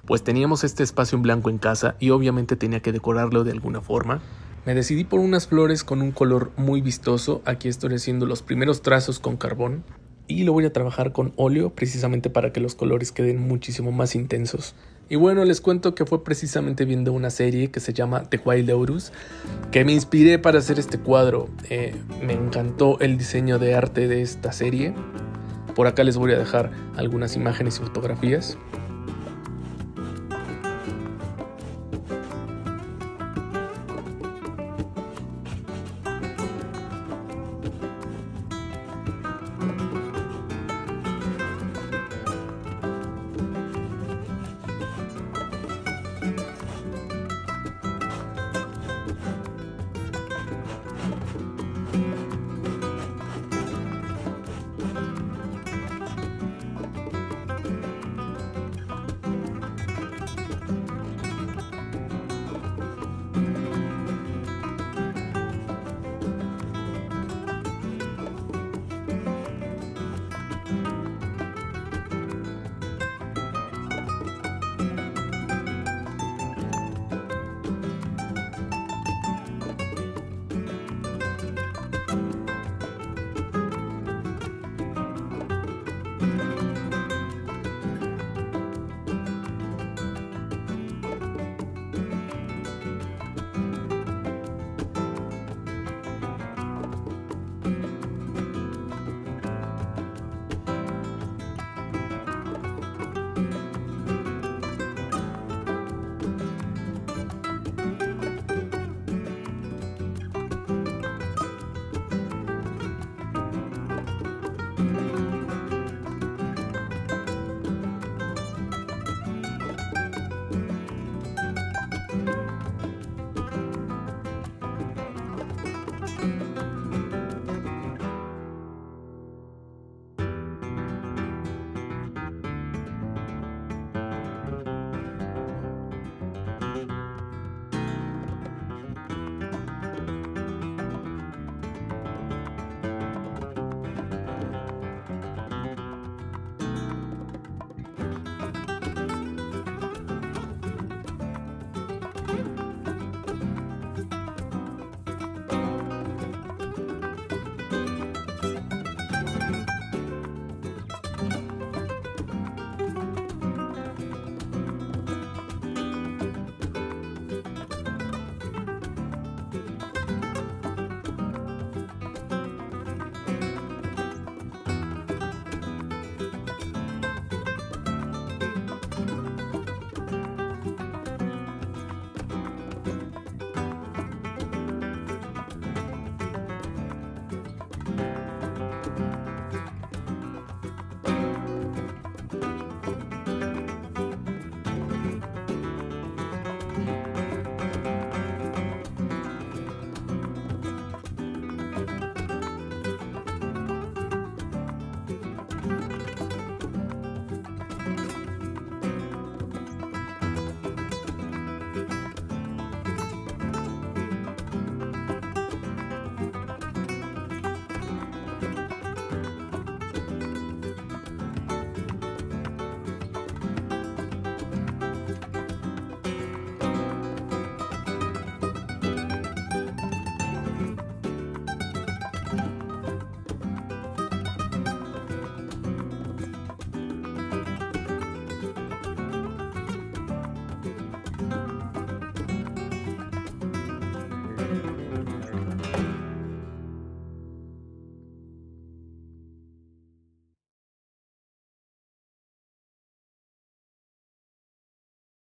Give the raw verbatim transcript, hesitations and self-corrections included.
pues teníamos este espacio en blanco en casa y obviamente tenía que decorarlo de alguna forma. Me decidí por unas flores con un color muy vistoso. Aquí estoy haciendo los primeros trazos con carbón y lo voy a trabajar con óleo precisamente para que los colores queden muchísimo más intensos. Y bueno, les cuento que fue precisamente viendo una serie que se llama The Wild Lotus que me inspiré para hacer este cuadro. Eh, me encantó el diseño de arte de esta serie. Por acá les voy a dejar algunas imágenes y fotografías.